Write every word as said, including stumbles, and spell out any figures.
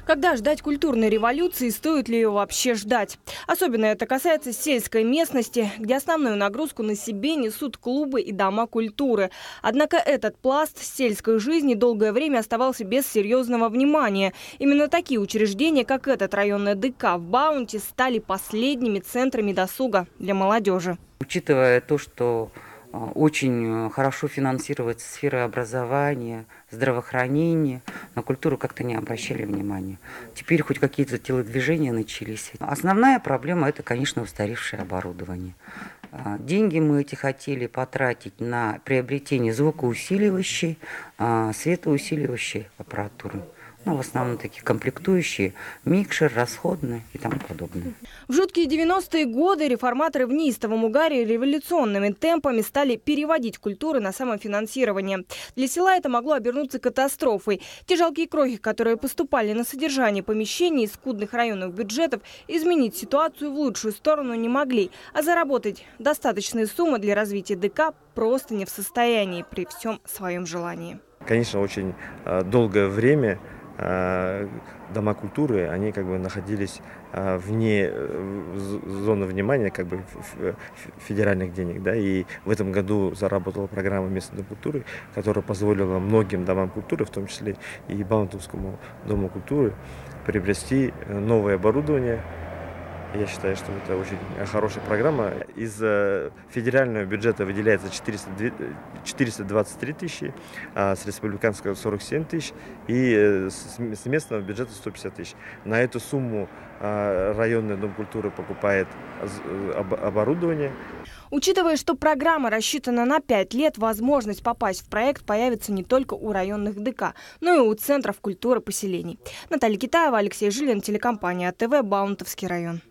Когда ждать культурной революции, стоит ли ее вообще ждать? Особенно это касается сельской местности, где основную нагрузку на себе несут клубы и дома культуры. Однако этот пласт сельской жизни долгое время оставался без серьезного внимания. Именно такие учреждения, как этот районный ДК в Баунти, стали последними центрами досуга для молодежи. Учитывая то, что очень хорошо финансируется сфера образования, здравоохранения, на культуру как-то не обращали внимания. Теперь хоть какие-то телодвижения начались. Основная проблема – это, конечно, устаревшее оборудование. Деньги мы эти хотели потратить на приобретение звукоусиливающей, светоусиливающей аппаратуры. Ну, в основном такие комплектующие, микшер, расходные и тому подобное. В жуткие девяностые годы реформаторы в неистовом угаре революционными темпами стали переводить культуру на самофинансирование. Для села это могло обернуться катастрофой. Те жалкие крохи, которые поступали на содержание помещений из скудных районных бюджетов, изменить ситуацию в лучшую сторону не могли. А заработать достаточные суммы для развития ДК просто не в состоянии при всем своем желании. Конечно, очень долгое время дома культуры, они как бы находились вне зоны внимания как бы федеральных денег, да, и в этом году заработала программа местной культуры, которая позволила многим домам культуры, в том числе и Баунтовскому дому культуры, приобрести новое оборудование. Я считаю, что это очень хорошая программа. Из федерального бюджета выделяется четыреста двадцать три тысячи, а с республиканского сорок семь тысяч и с местного бюджета сто пятьдесят тысяч. На эту сумму районный дом культуры покупает оборудование. Учитывая, что программа рассчитана на пять лет, возможность попасть в проект появится не только у районных ДК, но и у центров культуры поселений. Наталья Китаева, Алексей Жилин, телекомпания АТВ, Баунтовский район.